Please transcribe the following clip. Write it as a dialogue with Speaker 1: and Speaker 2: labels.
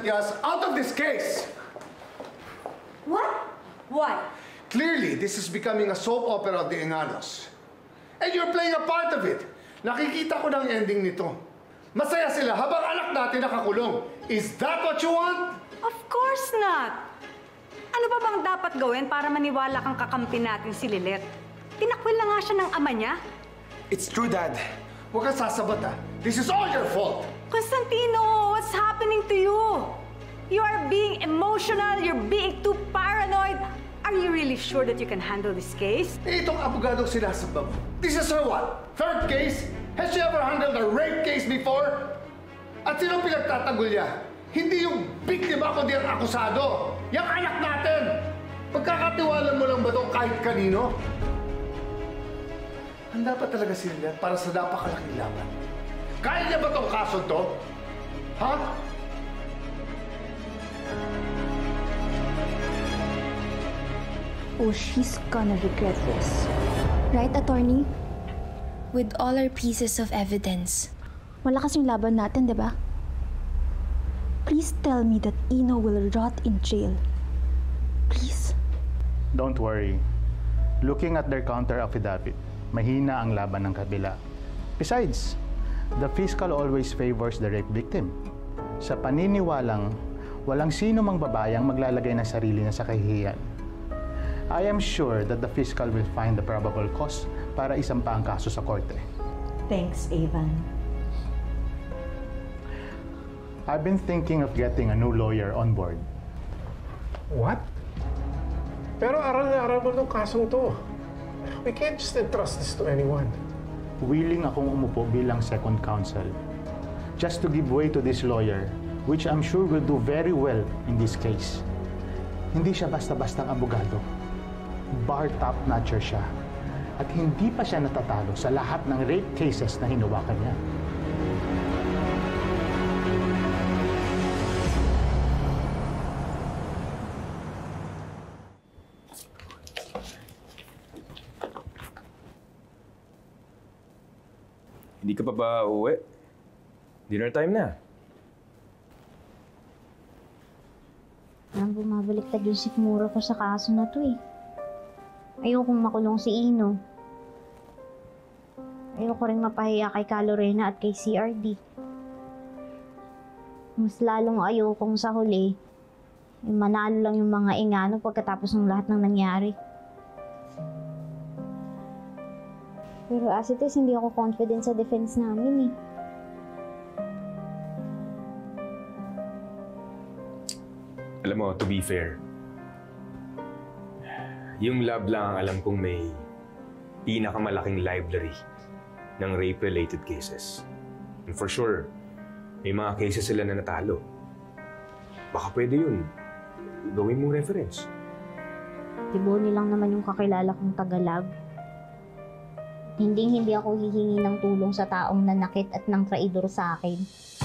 Speaker 1: Diaz out of this case!
Speaker 2: What? Why?
Speaker 1: Clearly, this is becoming a soap opera of the Enanos. And you're playing a part of it. Nakikita ko ng ending nito. Masaya sila habang anak natin nakakulong. Is that what you want?
Speaker 2: Of course not! Ano ba bang dapat gawin para maniwala kang kakampi natin si Lilet? Tinakwil na nga siya ng ama niya.
Speaker 3: It's true, Dad.
Speaker 1: Huwag kang sasabat, ha? This is all your fault!
Speaker 2: Constantino, what's happening to you? You are being emotional, you're being too paranoid. Are you really sure that you can handle this case?
Speaker 1: Eh, itong abogadong sinasabab. This is her what? Third case? Has she ever handled a rape case before? At sino pinagtatanggol niya? Hindi yung biktima kundi ang akusado. Yung anak natin! Pagkakatiwala mo lang ba itong kahit kanino? Handa pa talaga si Lilet para sa napakalaking laban. Kaya niya ba itong kaso to? Ha?
Speaker 4: Oh, she's gonna regret this. Right, attorney?
Speaker 5: With all our pieces of evidence.
Speaker 4: Wala kasing laban natin, di ba? Please tell me that Ino will rot in jail. Please.
Speaker 6: Don't worry. Looking at their counter affidavit, mahina ang laban ng kabila. Besides, the fiscal always favors the rape victim. Sa paniniwalang, walang sino mang babayang maglalagay ng sarili niya sa kahihiyan. I am sure that the fiscal will find the probable cause para isampa ang kaso sa korte.
Speaker 2: Thanks, Evan.
Speaker 6: I've been thinking of getting a new lawyer on board.
Speaker 7: What? Pero aral na aral mo ng kasong to. We can't just entrust this to anyone.
Speaker 6: Willing akong umupo bilang second counsel. Just to give way to this lawyer, which I'm sure will do very well in this case. Hindi siya basta-bastang abogado. Bar top-notcher siya. At hindi pa siya natatalo sa lahat ng rape cases na hinawakan niya.
Speaker 3: Hindi ka pa ba uuwi? Dinner time na.
Speaker 8: Nang bumabaliktad yung sikmura ko sa kaso na to eh. Ayokong makulong si Ino. Ayoko rin mapahiya kay Calorena at kay CRD. Mas lalong ayokong sa huli, manalo lang yung mga Engano pagkatapos ng lahat ng nangyari. Pero as it is, hindi ako confident sa defense namin eh.
Speaker 3: Alam mo, to be fair, yung lab lang ang alam kong may pinakamalaking library ng rape-related cases. And for sure, may mga cases sila na natalo. Baka pwede yun. Gawin mong reference.
Speaker 8: Tiboni lang naman yung kakilala kong tagalab. Hindi ako hihingi ng tulong sa taong nanakit at nang traidor sa akin.